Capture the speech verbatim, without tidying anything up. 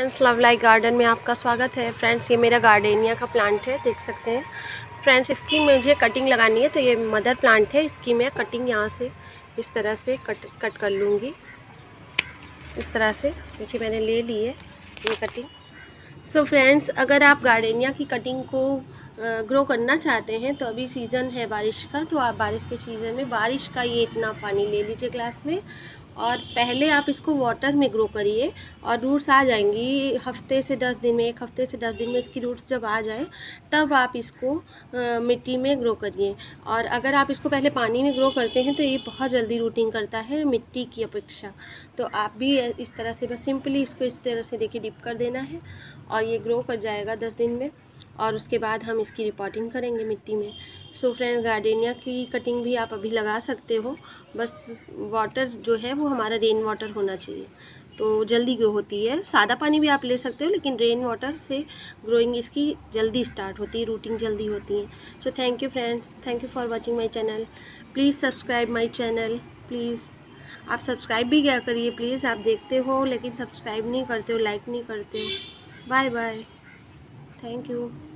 Friends, love like garden में आपका स्वागत है। फ्रेंड्स, ये मेरा गार्डेनिया का प्लांट है, देख सकते हैं। फ्रेंड्स, इसकी मुझे कटिंग लगानी है, तो ये मदर प्लांट है। इसकी मैं कटिंग यहाँ से इस तरह से कट कट कर लूँगी। इस तरह से देखिए मैंने ले ली है ये कटिंग। सो so फ्रेंड्स, अगर आप गार्डेनिया की कटिंग को ग्रो करना चाहते हैं तो अभी सीज़न है बारिश का, तो आप बारिश के सीज़न में बारिश का ये इतना पानी ले लीजिए ग्लास में, और पहले आप इसको वाटर में ग्रो करिए और रूट्स आ जाएंगी हफ्ते से दस दिन में। एक हफ्ते से दस दिन में इसकी रूट्स जब आ जाए तब आप इसको आ, मिट्टी में ग्रो करिए। और अगर आप इसको पहले पानी में ग्रो करते हैं तो ये बहुत जल्दी रूटिंग करता है मिट्टी की अपेक्षा। तो आप भी इस तरह से बस सिंपली इसको इस तरह से देखिए डिप कर देना है और ये ग्रो कर जाएगा दस दिन में, और उसके बाद हम इसकी रिपोर्टिंग करेंगे मिट्टी में। सो फ्रेंड, गार्डेनिया की कटिंग भी आप अभी लगा सकते हो, बस वाटर जो है वो हमारा रेन वाटर होना चाहिए, तो जल्दी ग्रो होती है। सादा पानी भी आप ले सकते हो, लेकिन रेन वाटर से ग्रोइंग इसकी जल्दी स्टार्ट होती है, रूटिंग जल्दी होती है। So thank you friends, thank you for watching my channel. Please subscribe my channel, please आप सब्सक्राइब भी क्या करिए प्लीज़। आप देखते हो लेकिन सब्सक्राइब नहीं करते हो, लाइक नहीं करते हो। Bye bye, thank you.